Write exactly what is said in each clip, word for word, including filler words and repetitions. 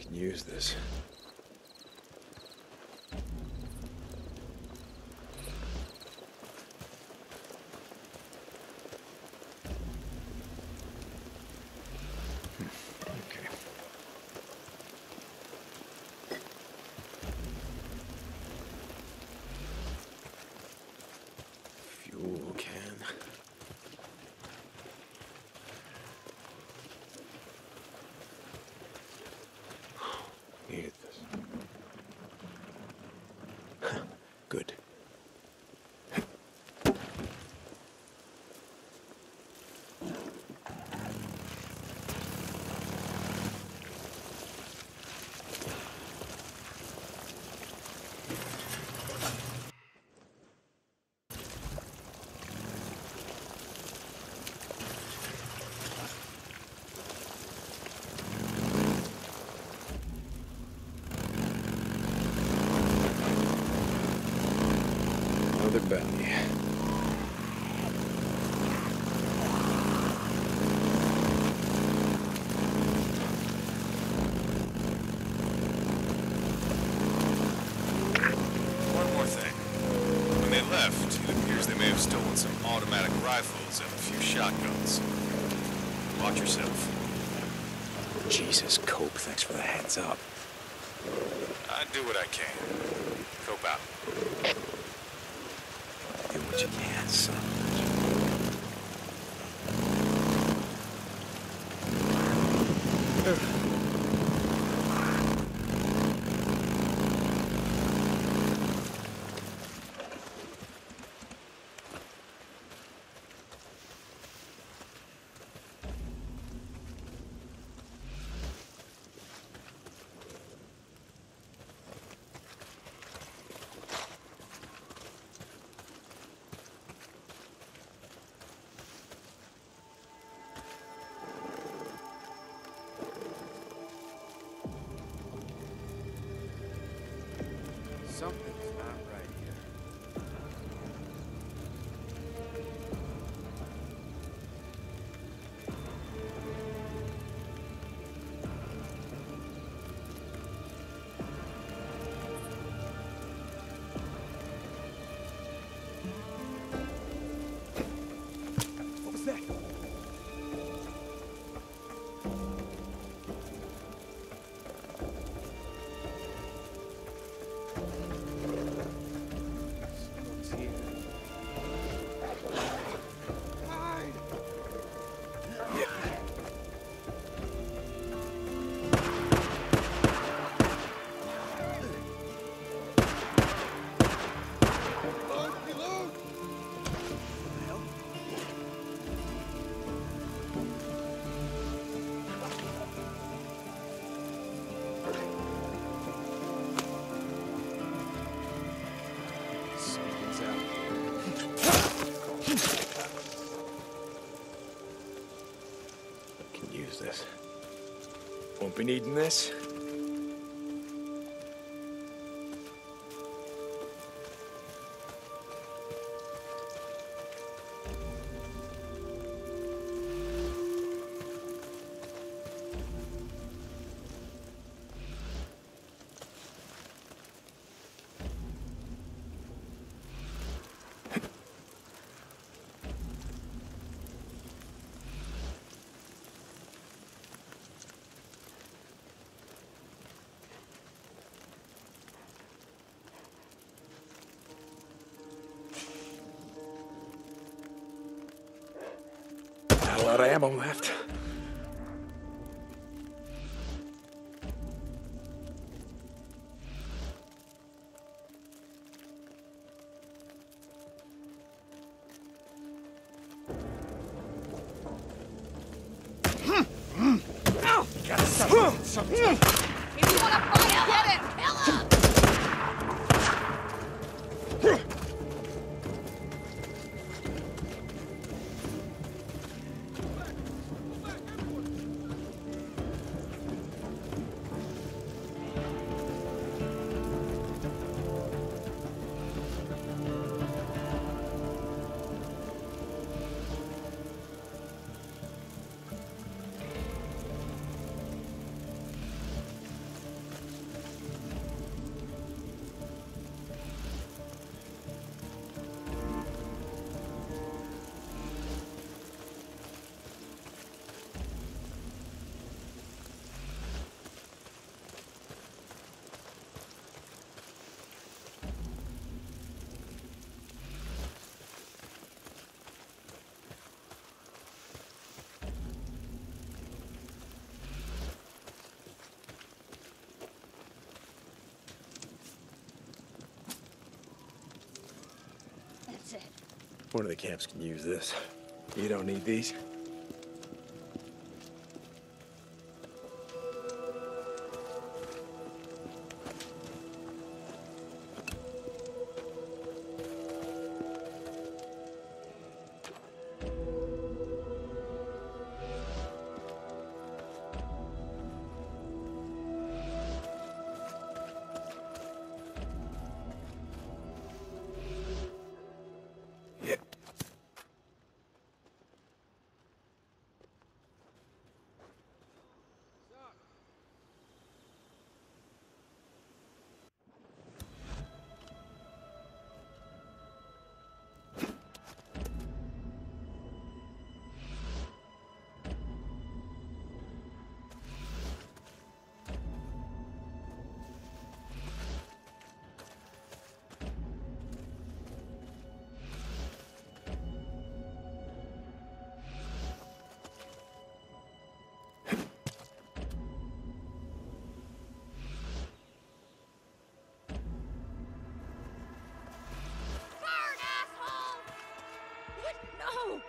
can use this. Needed this. Good. Another bounty. One more thing. When they left, it appears they may have stolen some automatic rifles and a few shotguns. Watch yourself. Jesus, Cope, thanks for the heads up. I do what I can. Cope out. Do what you can, son. Something's not right here. What was that? Can use this. Won't be needing this. Not a lot of ammo left. Got something. Something. If you want to fight, get it! Kill him! it. One of the camps can use this. You don't need these? No!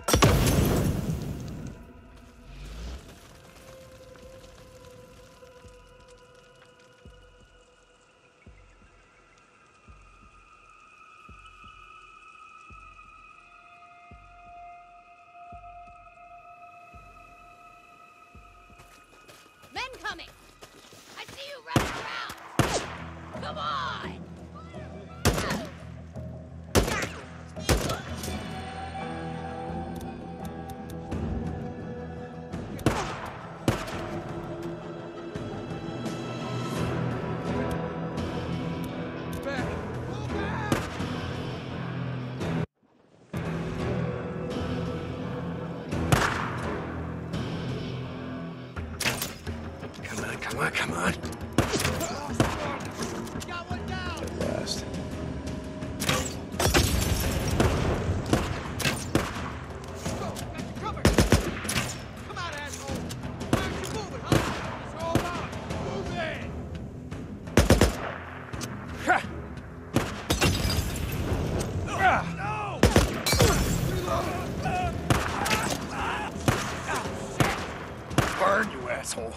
Men coming! I see you running around! Come on! Come on, come on. Got one down. At last. Go, got you covered. Come on, asshole. Why aren't you moving, huh? It's all out. Move in. Ha! No! Burn, you asshole.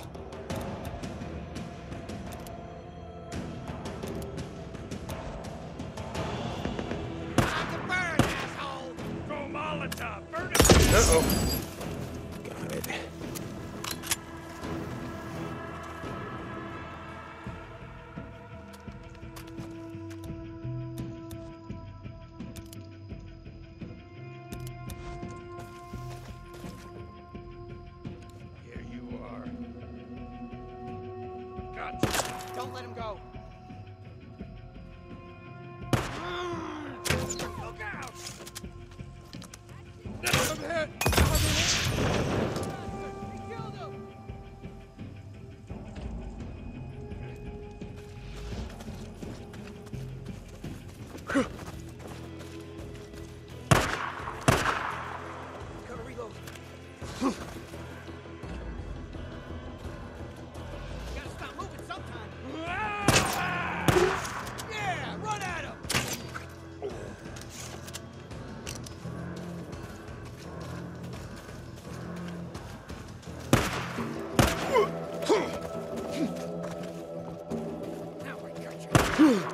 Uh-oh. Got it. Here you are. Gotcha. Don't let him go. Look out! Come here! We killed him! Gotta reload. Gotta stop moving sometime. Yeah, run at him! Now I got you.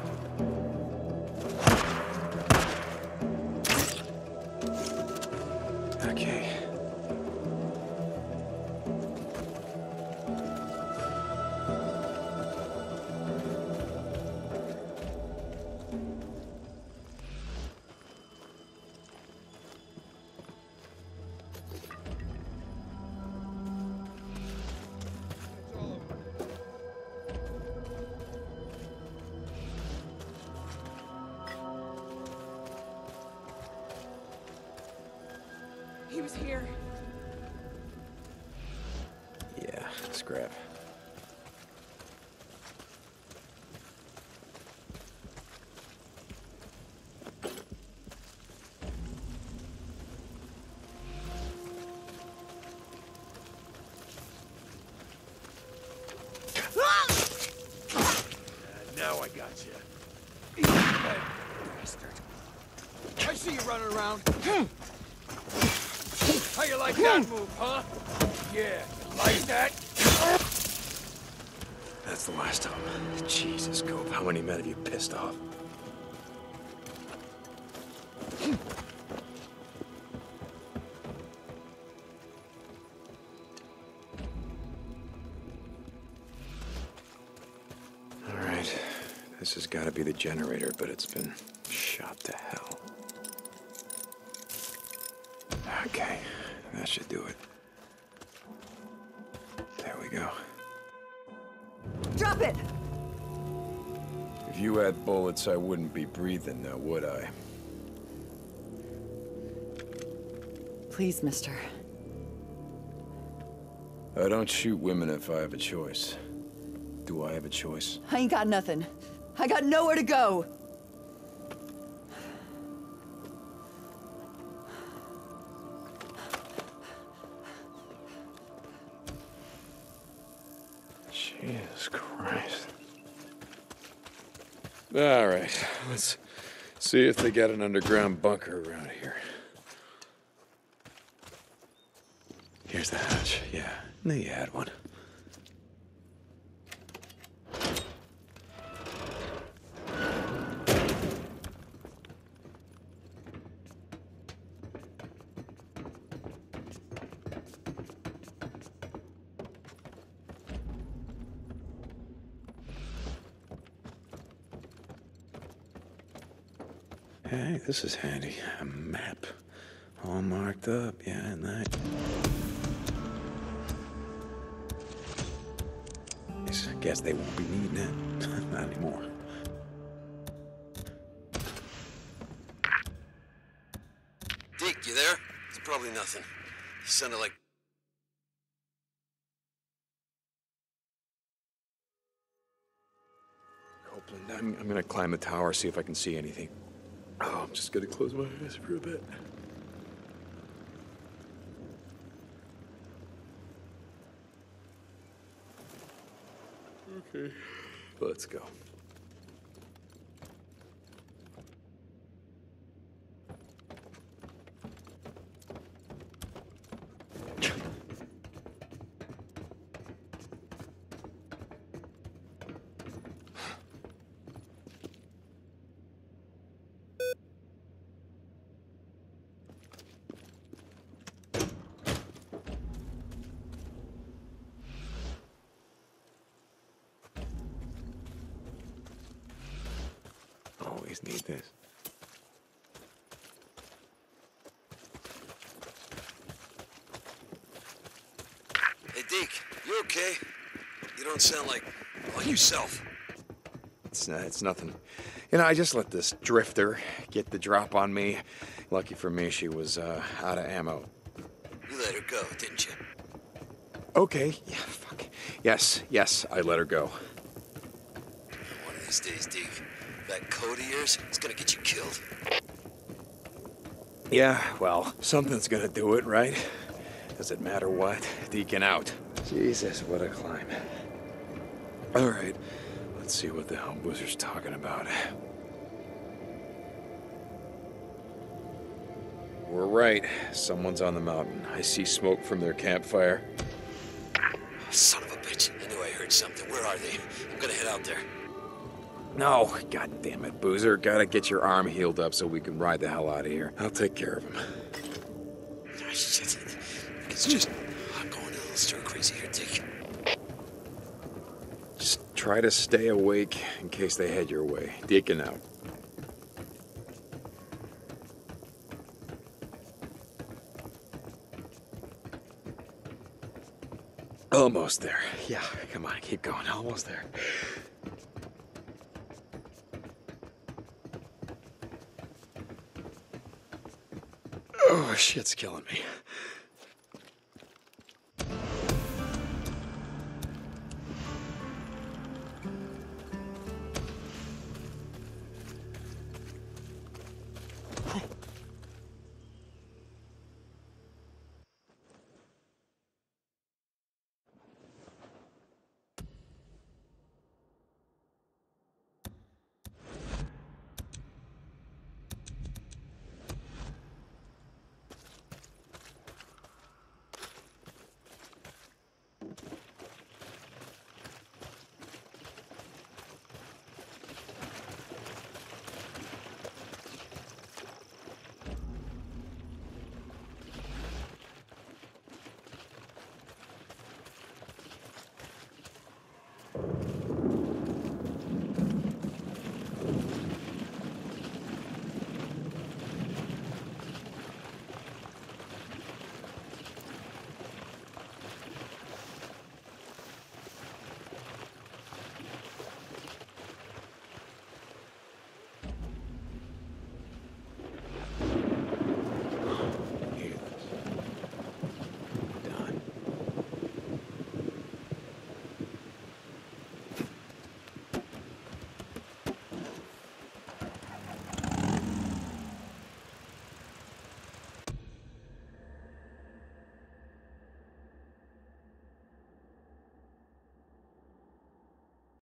Okay. It's all over. He was here. Yeah, scrap. Now I got you. Bastard. I see you running around. How you like that move, huh? Yeah, you like that? That's the last of them. Jesus, Cope, how many men have you pissed off? All right, this has got to be the generator, but it's been shot to hell. Okay, that should do it. There we go. Drop it! If you had bullets, I wouldn't be breathing now, would I? Please, mister. I don't shoot women if I have a choice. Do I have a choice? I ain't got nothing. I got nowhere to go. Jesus Christ. All right, let's see if they got an underground bunker around here. Here's the hatch. Yeah, knew you had one. Hey, this is handy. A map. All marked up. Yeah, and that. I guess they won't be needing it. Not anymore. Deke, you there? It's probably nothing. You sounded like... Copeland, I'm, I'm gonna climb the tower, see if I can see anything. Oh, I'm just gonna close my eyes for a bit. Okay, let's go. Always need this. Hey, Deke, you okay? You don't sound like... like yourself. It's, uh, it's nothing. You know, I just let this drifter get the drop on me. Lucky for me, she was uh, out of ammo. You let her go, didn't you? Okay, yeah, fuck. Yes, yes, I let her go. One of these days, Deke, that code of yours is gonna get you killed. Yeah, well, something's gonna do it, right? Does it matter what? Deacon out. Jesus, what a climb. All right, let's see what the hell Boozer's talking about. We're right. Someone's on the mountain. I see smoke from their campfire. Son of a bitch. I knew I heard something. Where are they? I'm gonna head out there. No, god damn it, Boozer. Gotta get your arm healed up so we can ride the hell out of here. I'll take care of him. Oh, shit. It's just... I'm going a little stir-crazy here, Dick. Just try to stay awake in case they head your way. Deacon out. Almost there. Yeah, come on, keep going. Almost there. Oh, shit's killing me.